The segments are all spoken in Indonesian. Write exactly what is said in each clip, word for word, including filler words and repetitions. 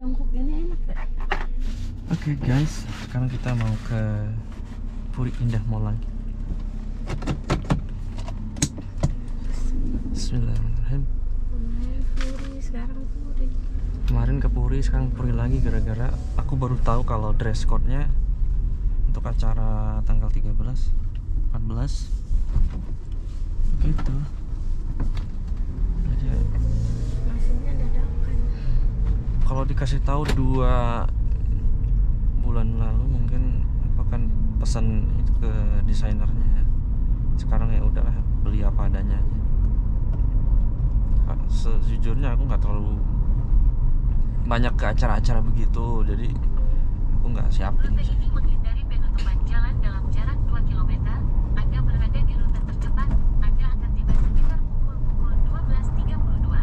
Mangkuk ini enak ya? Oke okay, guys, sekarang kita mau ke Puri Indah Mall lagi. Bismillahirrahmanirrahim. Puri, sekarang Puri. Kemarin ke Puri, sekarang Puri lagi gara-gara aku baru tahu kalau dress code-nya untuk acara tanggal tiga belas, empat belas begitu. Jadi Masihnya dadakan. kalau dikasih tahu dua bulan lalu mungkin aku akan pesan itu ke desainernya. Sekarang ya udahlah, beli apa adanya aja. Sejujurnya aku nggak terlalu banyak ke acara-acara begitu, jadi aku nggak siapin sih. Ini menghindari penutupan jalan dalam jarak dua kilometer. Anda berada di rute tercepat. Anda akan tiba sekitar pukul dua belas tiga puluh dua.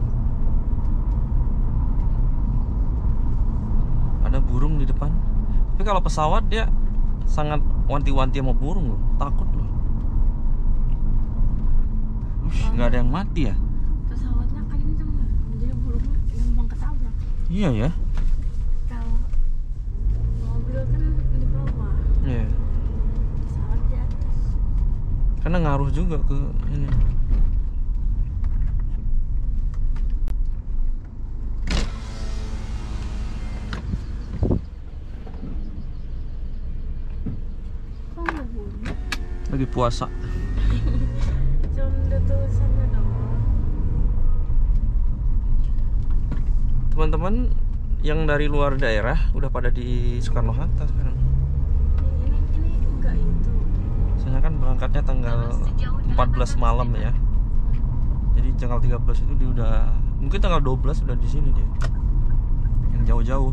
Ada burung di depan. Tapi kalau pesawat dia sangat wanti-wanti sama burung loh, takut loh. Ush, nggak ada yang mati ya? Pesawatnya kenceng lah, jadi burungnya gampang ketabrak. Iya ya. Kalau mobil kan di bawah, Iya. pesawat di atas. Karena ngaruh juga ke ini. Kok nggak bunyi? Lagi puasa. Cuma ada tulisannya doang. Teman-teman yang dari luar daerah udah pada di Soekarno Hatta sekarang. Ini ini enggak itu. Soalnya kan berangkatnya tanggal empat belas malam ya. Jadi tanggal tiga belas itu dia udah, mungkin tanggal dua belas udah di sini dia. Yang jauh-jauh.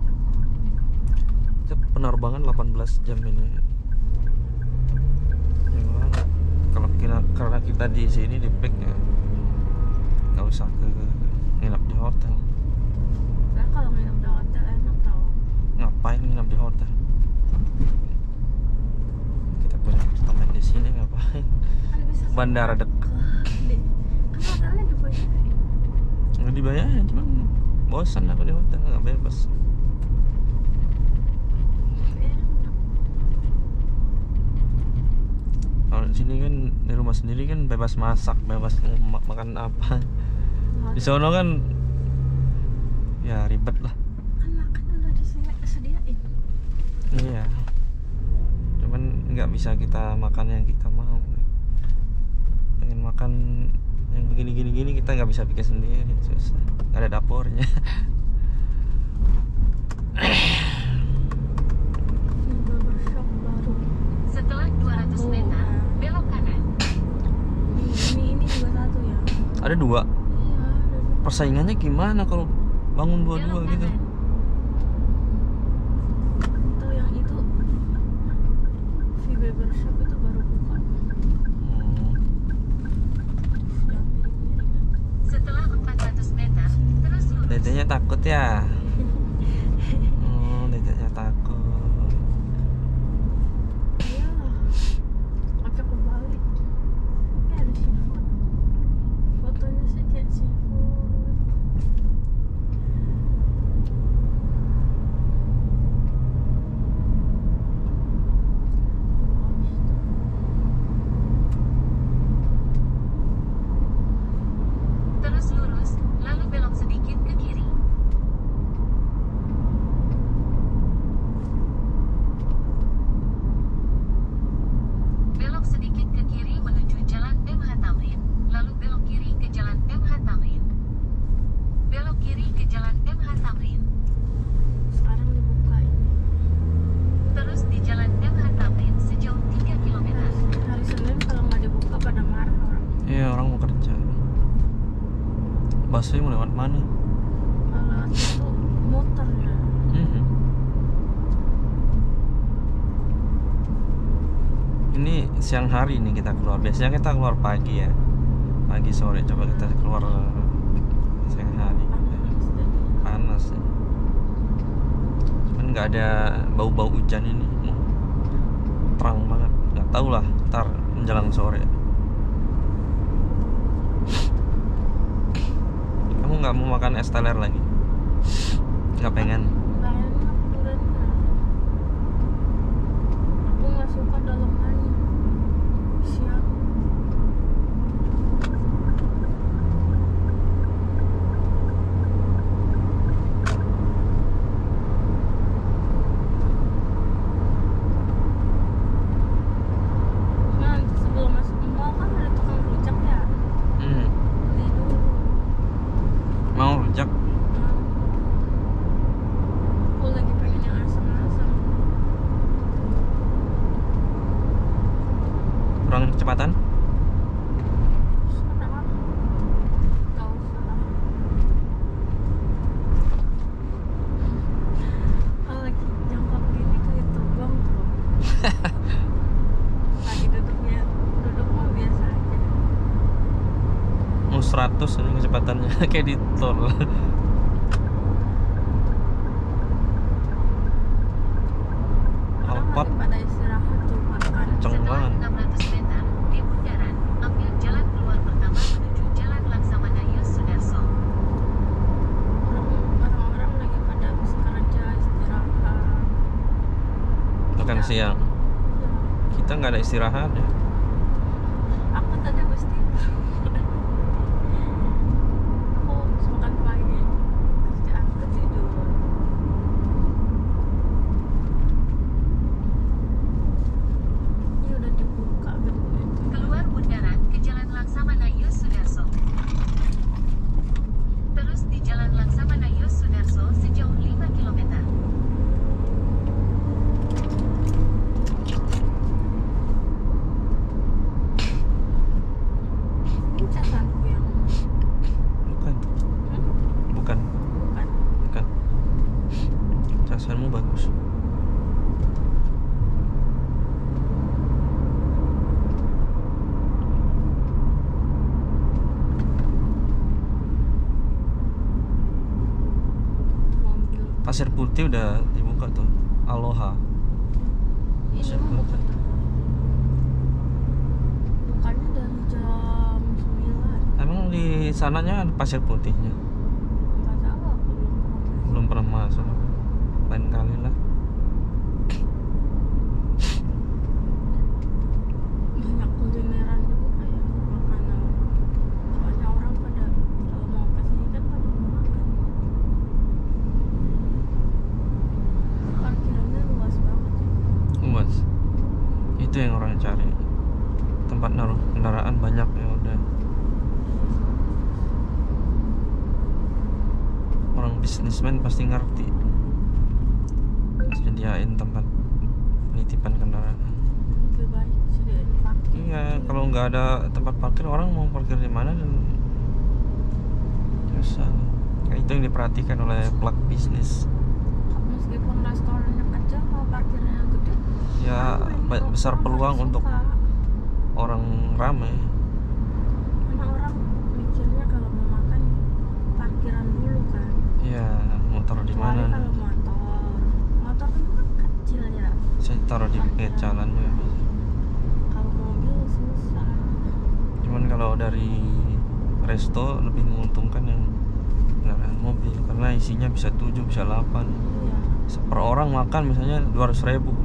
Kita penerbangan delapan belas jam ini. Ya, kalau kita karena kita di sini di P I K ya, nggak usah ke nginap di hotel. Nah, kalau nginep di hotel enak tau. Ngapain nginap di hotel? Kita punya apartemen di sini ngapain? Kan bisa Bandara dekat. di, kan hotelnya dibayarin. Nggak dibayarin, cuma bosan aku di hotel, nggak bebas. Tapi enak. Kalau di sini kan di rumah sendiri kan bebas masak, bebas mau ma- makan apa. Di sono kan ya ribet lah. Kan makan udah disediain. Iya. Cuman nggak bisa kita makan yang kita mau. Pengen makan yang begini-gini-gini kita nggak bisa bikin sendiri, susah. Nggak ada dapurnya. Ini barbershop baru. Setelah dua ratus meter, belok kanan. Ini ini ini juga satu ya. Ada dua. Iya, ada dua. Persaingannya gimana kalau bangun dua-dua Belok gitu? kanan. Itu yang itu V barbershop itu baru buka. Hmm. Yang mirip-mirip. Setelah empat ratus meter, terus lurus. Dedenya takut ya? Oh, dedenya takut. Iyalah. Ajak ke Bali. Ini ada seafood. Fotonya sih kayak seafood. Terus lurus, lalu belok sedikit ke kiri. Belok sedikit ke kiri menuju Jalan M H Tamrin, lalu belok kiri ke Jalan M H Tamrin. Belok kiri ke Jalan M H Tamrin. Sekarang dibuka ini. Terus di Jalan M H Tamrin sejauh tiga kilometer. Hari Senin kalau nggak dibuka pada marah orang. Iya, orang mau kerja. Busway mau lewat mana? Kalau itu motornya. Mhm. Ini siang hari nih kita keluar. Biasanya kita keluar pagi ya. Pagi sore, coba kita keluar siang hari. Panas jadi. Panas ya. Cuman nggak ada bau-bau hujan ini. Terang banget. Nggak tahu lah, ntar menjelang sore. Kamu nggak mau makan es teler lagi? nggak pengen. Nggak enak duriannya. Aku nggak suka dalamannya. Siap. Nanti sebelum masuk mall kan ada tukang rujak ya. Hmm. Beli dulu. Mau rujak? Nah, aku lagi pengen yang asam-asam. Kurang kecepatan? Serah. Gak usah lah. Kalau lagi jongkok gini kayak terbang tuh. Lagi duduknya, duduk mah biasa aja. Mau seratus ini kecepatannya kayak di tol. Orang Alphard lagi pada istirahat tuh makan. kenceng Setelah banget. enam ratus meter, di bundaran, ambil jalan keluar pertama menuju Jalan Laksamana Yus Sudarso. Orang- Orang-orang lagi pada habis kerja istirahat. Makan Kita- siang. Iya. Kita nggak ada istirahat ya. Aku tadi habis tidur. Aku habis makan pagi, kerjaan ke tidur. Ini udah dibuka gedung itu. Keluar bundaran ke Jalan Laksamana Yus Sudarso. Terus di Jalan Laksamana Yus Sudarso sejauh lima kilometer. Ini catatanku yang Bukan, hmm? bukan, Bukan. bukan. Casanmu bagus. Mobil. Pasir Putih udah dibuka tuh. Aloha. Ini Pasir mah Putih. bukan. Bukannya dari jam sembilan. Emang di sananya ada Pasir Putihnya? Nggak tahu, aku belum pernah. Belum pernah masuk. Lain kali lah. Banyak kulineran juga kayak makanan. Soalnya orang pada kalau mau ke sini kan pada mau makan. Parkirannya luas banget ya. Luas. Itu yang orang cari. Tempat naruh kendaraan banyak ya udah. Orang bisnismen pasti ngerti. Sediain tempat penitipan kendaraan. Lebih baik sediain parkir. Iya, kalau nggak ada tempat parkir orang mau parkir di mana dan susah. Kayak itu yang diperhatikan oleh pelaku bisnis. Meskipun restorannya kecil, kalau parkirnya gede, Ya ramai. ba- besar Orang peluang pasti untuk suka. orang ramai. Karena orang mikirnya kalau mau makan parkiran dulu kan. Iya, mau taruh di Kecuali mana? kalau motor, motor kan kecil ya. Saya taruh di pinggir jalan juga bisa. Kalau mobil susah. Cuman kalau dari resto lebih menguntungkan yang kendaraan mobil karena isinya bisa tujuh bisa delapan. Iya. Per orang makan misalnya dua ratus ribu